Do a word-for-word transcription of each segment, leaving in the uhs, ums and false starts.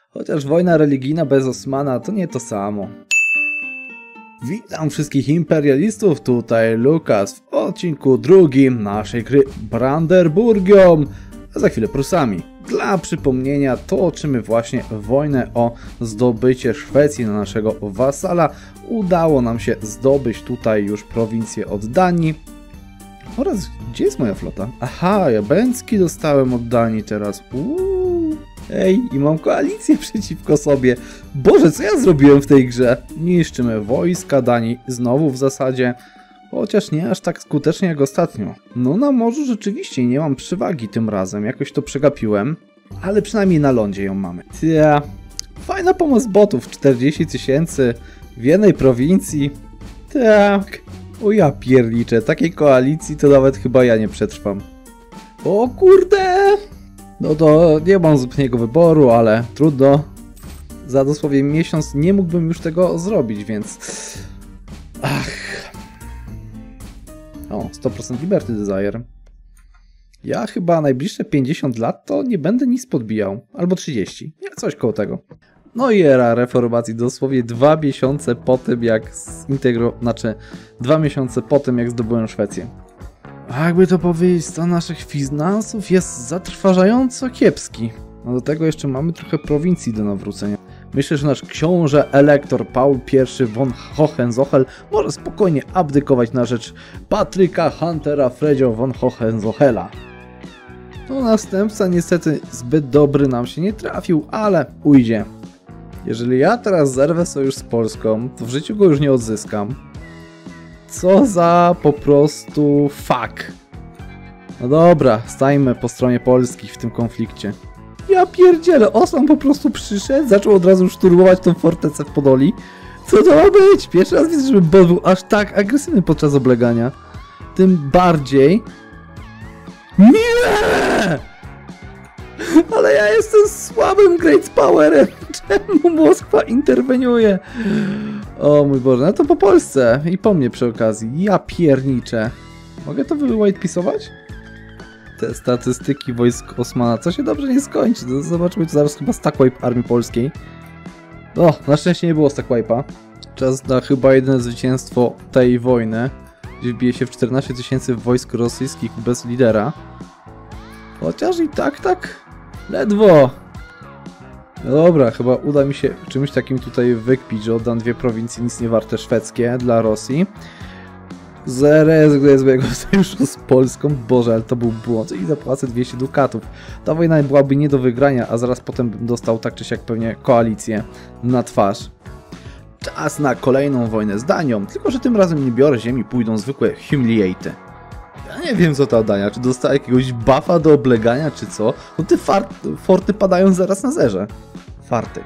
Chociaż wojna religijna bez Osmana to nie to samo. Witam wszystkich imperialistów, tutaj Lukas w odcinku drugim naszej gry Brandenburgią, a za chwilę Prusami. Dla przypomnienia toczymy właśnie wojnę o zdobycie Szwecji na naszego wasala. Udało nam się zdobyć tutaj już prowincję od Danii. Oraz gdzie jest moja flota? Aha, ja Bęcki dostałem od Danii teraz. Uuu. Ej, i mam koalicję przeciwko sobie. Boże, co ja zrobiłem w tej grze? Niszczymy wojska Danii znowu w zasadzie. Chociaż nie aż tak skutecznie jak ostatnio. No na morzu rzeczywiście nie mam przewagi tym razem. Jakoś to przegapiłem. Ale przynajmniej na lądzie ją mamy. Tja, fajna pomoc botów. czterdzieści tysięcy w jednej prowincji. Tak. O ja pierniczę. Takiej koalicji to nawet chyba ja nie przetrwam. O kurde! No to nie mam zbytniego wyboru, ale trudno. Za dosłownie miesiąc nie mógłbym już tego zrobić, więc... Ach. O, sto procent Liberty Desire. Ja chyba najbliższe pięćdziesiąt lat to nie będę nic podbijał. Albo trzydzieści. Nie, coś koło tego. No i era reformacji. Dosłownie dwa miesiące po tym jak zintegro... Znaczy, dwa miesiące po tym jak zdobyłem Szwecję. A jakby to powiedzieć, stan naszych finansów jest zatrważająco kiepski. No do tego jeszcze mamy trochę prowincji do nawrócenia. Myślę, że nasz książę elektor Paul I von Hohenzollern może spokojnie abdykować na rzecz Patryka Huntera Fredzio von Hohenzollera. No następca niestety zbyt dobry nam się nie trafił, ale ujdzie. Jeżeli ja teraz zerwę sojusz z Polską, to w życiu go już nie odzyskam. Co za po prostu fuck. No dobra, stajmy po stronie Polski w tym konflikcie. Ja pierdzielę, Osman po prostu przyszedł, zaczął od razu szturmować tą fortecę w Podoli. Co to ma być? Pierwszy raz widzę, żeby bot był aż tak agresywny podczas oblegania. Tym bardziej... Nie! Ale ja jestem słabym Great Powerem. Czemu Moskwa interweniuje? O mój Boże, no to po Polsce i po mnie przy okazji. Ja pierniczę. Mogę to whitepisować? Te statystyki wojsk Osmana, co się dobrze nie skończy. Zobaczymy tu zaraz chyba stackwipe armii polskiej. O, na szczęście nie było stackwipe'a. Czas na chyba jedyne zwycięstwo tej wojny, gdzie wbije się w czternaście tysięcy wojsk rosyjskich bez lidera. Chociaż i tak, tak, ledwo. No dobra, chyba uda mi się czymś takim tutaj wykpić, że oddam dwie prowincje nic nie warte szwedzkie dla Rosji. Zrezygnuję z mojego sojuszu z Polską. Boże, ale to był błąd. I zapłacę dwieście dukatów. Ta wojna byłaby nie do wygrania, a zaraz potem bym dostał tak czy siak pewnie koalicję na twarz. Czas na kolejną wojnę z Danią, tylko że tym razem nie biorę ziemi, pójdą zwykłe humiliate. Ja nie wiem co ta Dania, czy dostała jakiegoś buffa do oblegania, czy co? No te forty padają zaraz na zerze. Farty.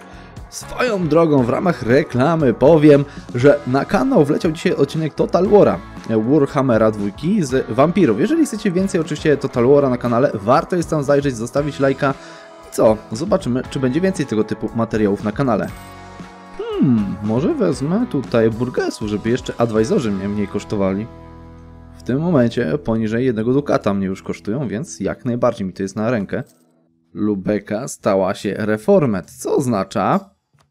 Swoją drogą w ramach reklamy powiem, że na kanał wleciał dzisiaj odcinek Total War'a, Warhammera dwójki z wampirów. Jeżeli chcecie więcej oczywiście Total War'a na kanale, warto jest tam zajrzeć, zostawić lajka. I co? Zobaczymy, czy będzie więcej tego typu materiałów na kanale. Hmm, może wezmę tutaj burgesów, żeby jeszcze advisorzy mnie mniej kosztowali. W tym momencie poniżej jednego dukata mnie już kosztują, więc jak najbardziej mi to jest na rękę. Lubeka stała się reformet, co oznacza,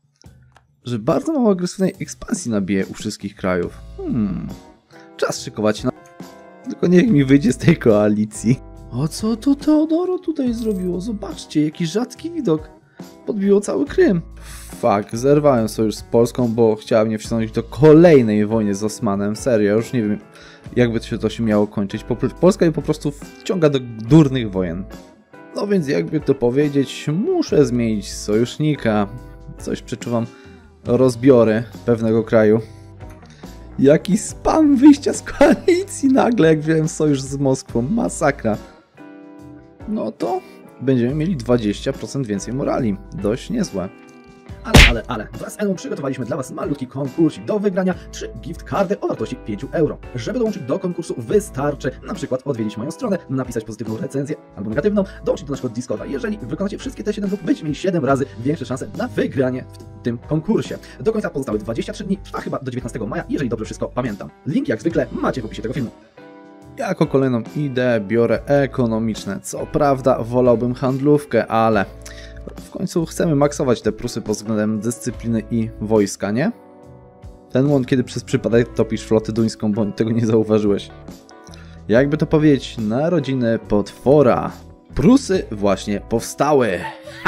że bardzo mało agresywnej ekspansji nabije u wszystkich krajów. Hmm, czas szykować się na... Tylko niech mi wyjdzie z tej koalicji. O co to Teodoro tutaj zrobiło? Zobaczcie, jaki rzadki widok. Podbiło cały Krym. Fuck, zerwałem sojusz z Polską, bo chciała mnie wciągnąć do kolejnej wojny z Osmanem. Serio, już nie wiem, jakby to się, to się miało kończyć. Polska mnie po prostu wciąga do durnych wojen. No więc jakby to powiedzieć, muszę zmienić sojusznika. Coś przeczuwam rozbiory pewnego kraju. Jaki spam wyjścia z koalicji nagle, jak wziąłem sojusz z Moskwą. Masakra. No to będziemy mieli dwadzieścia procent więcej morali. Dość niezłe. Ale, ale, ale, wraz z Eną przygotowaliśmy dla Was malutki konkursik. Do wygrania trzy gift cardy o wartości pięć euro. Żeby dołączyć do konkursu wystarczy na przykład odwiedzić moją stronę, napisać pozytywną recenzję albo negatywną, dołączyć do naszego Discorda. Jeżeli wykonacie wszystkie te siedem dróg, będziecie mieli siedem razy większe szanse na wygranie w tym konkursie. Do końca pozostały dwadzieścia trzy dni, trwa chyba do dziewiętnastego maja, jeżeli dobrze wszystko pamiętam. Link jak zwykle macie w opisie tego filmu. Jako kolejną ideę biorę ekonomiczne. Co prawda wolałbym handlówkę, ale W końcu chcemy maksować te Prusy pod względem dyscypliny i wojska, nie? Ten moment, kiedy przez przypadek topisz flotę duńską, bo tego nie zauważyłeś. Jakby to powiedzieć, narodziny potwora. Prusy właśnie powstały.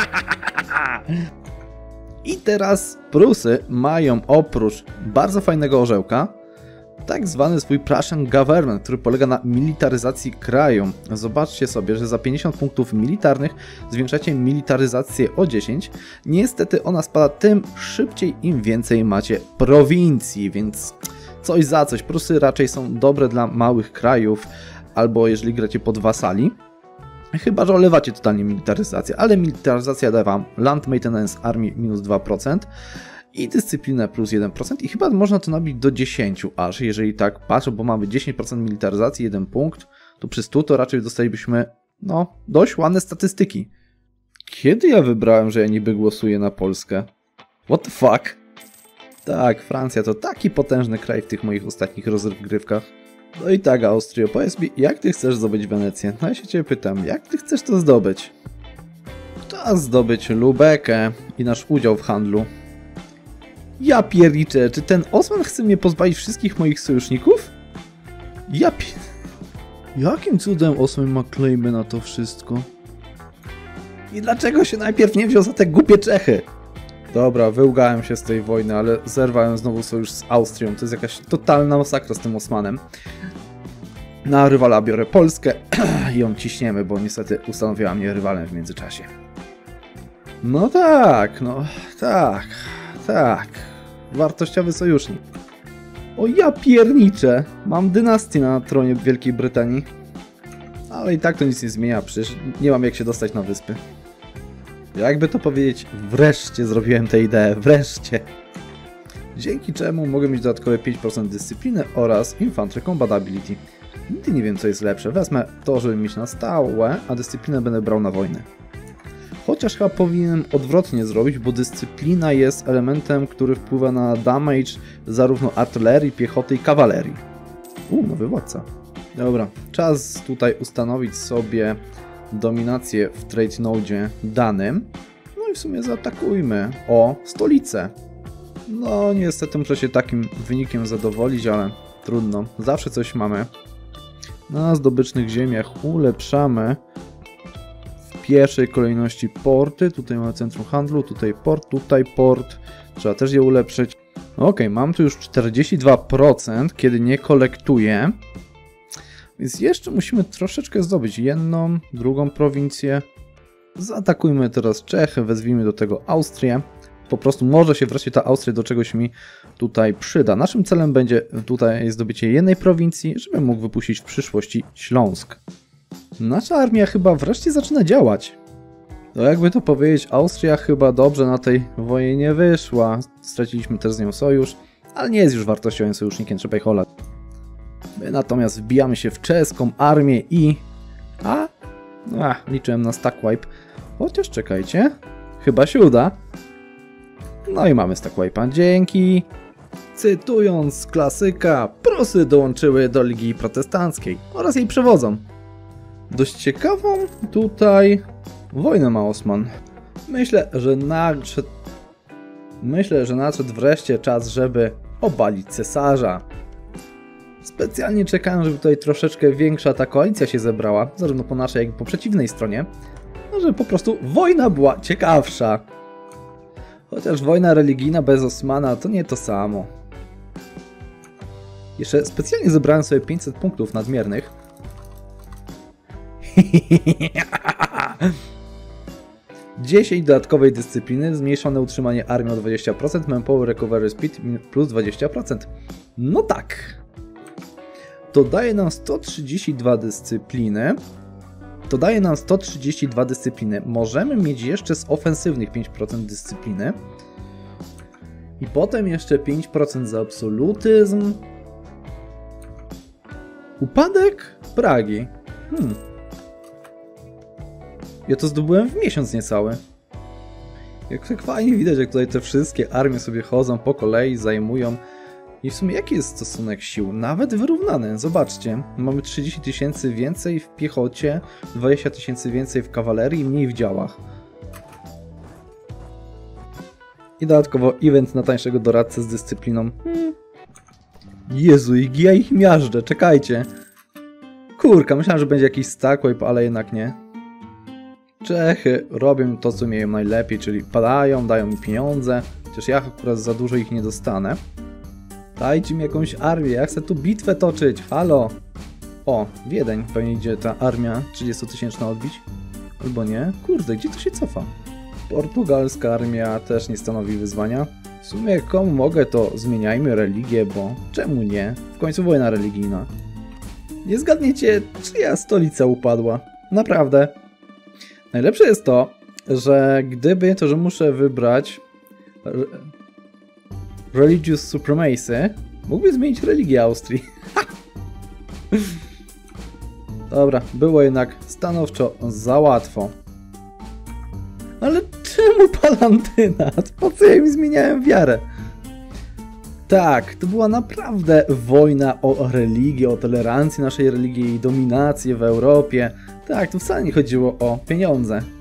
I teraz Prusy mają oprócz bardzo fajnego orzełka tak zwany swój Prussian Government, który polega na militaryzacji kraju. Zobaczcie sobie, że za pięćdziesiąt punktów militarnych zwiększacie militaryzację o dziesięć. Niestety ona spada tym szybciej, im więcej macie prowincji, więc coś za coś. Prusy raczej są dobre dla małych krajów, albo jeżeli gracie pod wasali. Chyba że olewacie totalnie militaryzację, ale militaryzacja da wam Land Maintenance Army minus dwa procent i dyscyplinę plus jeden procent i chyba można to nabić do dziesięć aż, jeżeli tak patrzę, bo mamy dziesięć procent militaryzacji, jeden punkt, to przy stu to raczej dostalibyśmy, no, dość ładne statystyki. Kiedy ja wybrałem, że ja niby głosuję na Polskę? What the fuck? Tak, Francja to taki potężny kraj w tych moich ostatnich rozgrywkach. No i tak, Austrio, powiedz mi, jak ty chcesz zdobyć Wenecję? No ja się ciebie pytam, jak ty chcesz to zdobyć? Czas zdobyć Lubekę i nasz udział w handlu. Ja pierniczę, czy ten Osman chce mnie pozbawić wszystkich moich sojuszników? Ja pier... Jakim cudem Osman ma claimy na to wszystko? I dlaczego się najpierw nie wziął za te głupie Czechy? Dobra, wyłgałem się z tej wojny, ale zerwałem znowu sojusz z Austrią. To jest jakaś totalna masakra z tym Osmanem. Na rywala biorę Polskę i ją ciśniemy, bo niestety ustanowiła mnie rywalem w międzyczasie. No tak, no tak, tak. Wartościowy sojusznik. O ja pierniczę, mam dynastię na tronie Wielkiej Brytanii. Ale i tak to nic nie zmienia, przecież nie mam jak się dostać na wyspy. Jakby to powiedzieć, wreszcie zrobiłem tę ideę, wreszcie. Dzięki czemu mogę mieć dodatkowe pięć procent dyscypliny oraz Infantry Combat Ability. Nigdy nie wiem, co jest lepsze. Wezmę to, żeby mieć na stałe, a dyscyplinę będę brał na wojnę. Chociaż chyba powinienem odwrotnie zrobić, bo dyscyplina jest elementem, który wpływa na damage zarówno artylerii, piechoty i kawalerii. Uuu, nowy władca. Dobra, czas tutaj ustanowić sobie dominację w trade node danym. No i w sumie zaatakujmy. O, stolicę. No niestety muszę się takim wynikiem zadowolić, ale trudno. Zawsze coś mamy. Na zdobycznych ziemiach ulepszamy w pierwszej kolejności porty. Tutaj mamy centrum handlu, tutaj port, tutaj port. Trzeba też je ulepszyć. Ok, mam tu już czterdzieści dwa procent, kiedy nie kolektuję. Więc jeszcze musimy troszeczkę zdobyć jedną, drugą prowincję. Zaatakujmy teraz Czechy, wezwijmy do tego Austrię. Po prostu może się wreszcie ta Austria do czegoś mi tutaj przyda. Naszym celem będzie tutaj zdobycie jednej prowincji, żebym mógł wypuścić w przyszłości Śląsk. Nasza armia chyba wreszcie zaczyna działać. No jakby to powiedzieć, Austria chyba dobrze na tej wojnie nie wyszła. Straciliśmy też z nią sojusz, ale nie jest już wartościowym sojusznikiem, trzeba ich olać. My natomiast wbijamy się w czeską armię i... A? A, liczyłem na stack wipe. Chociaż czekajcie, chyba się uda. No i mamy stack wipe'a. Dzięki. Cytując klasyka, Prusy dołączyły do Ligi Protestanckiej oraz jej przewodzą. Dość ciekawą tutaj wojnę ma Osman. Myślę, że nadszedł... Myślę, że nadszedł wreszcie czas, żeby obalić cesarza. Specjalnie czekałem, żeby tutaj troszeczkę większa ta koalicja się zebrała, zarówno po naszej, jak i po przeciwnej stronie, no, żeby po prostu wojna była ciekawsza. Chociaż wojna religijna bez Osmana to nie to samo. Jeszcze specjalnie zebrałem sobie pięćset punktów nadmiernych. dziesięć dodatkowej dyscypliny, zmniejszone utrzymanie armii o dwadzieścia procent, Manpower Recovery Speed plus dwadzieścia procent. No tak. To daje nam sto trzydzieści dwa dyscypliny. To daje nam sto trzydzieści dwa dyscypliny. Możemy mieć jeszcze z ofensywnych pięć procent dyscypliny. I potem jeszcze pięć procent za absolutyzm. Upadek Pragi. Hmm. Ja to zdobyłem w miesiąc niecały. Jak tak fajnie widać, jak tutaj te wszystkie armie sobie chodzą po kolei, zajmują. I w sumie jaki jest stosunek sił? Nawet wyrównany. Zobaczcie, mamy trzydzieści tysięcy więcej w piechocie, dwadzieścia tysięcy więcej w kawalerii i mniej w działach. I dodatkowo event na tańszego doradcę z dyscypliną. Hmm. Jezu, ja ich miażdżę, czekajcie. Kurka, myślałem, że będzie jakiś stack wipe, ale jednak nie. Czechy robią to, co umieją najlepiej, czyli padają, dają mi pieniądze. Chociaż ja akurat za dużo ich nie dostanę. Dajcie mi jakąś armię, ja chcę tu bitwę toczyć, halo. O, Wiedeń, pewnie idzie ta armia trzydziestotysięczna odbić. Albo nie? Kurde, gdzie to się cofa? Portugalska armia też nie stanowi wyzwania. W sumie komu mogę, to zmieniajmy religię, bo czemu nie? W końcu wojna religijna. Nie zgadniecie, czyja stolica upadła. Naprawdę. Najlepsze jest to, że gdyby to, że muszę wybrać Religious Supremacy, mógłby zmienić religię Austrii. Dobra, było jednak stanowczo za łatwo. Ale czemu Palandynat? Po co ja im zmieniałem wiarę? Tak, to była naprawdę wojna o religię, o tolerancję naszej religii i dominację w Europie. Tak, tu wcale nie chodziło o pieniądze.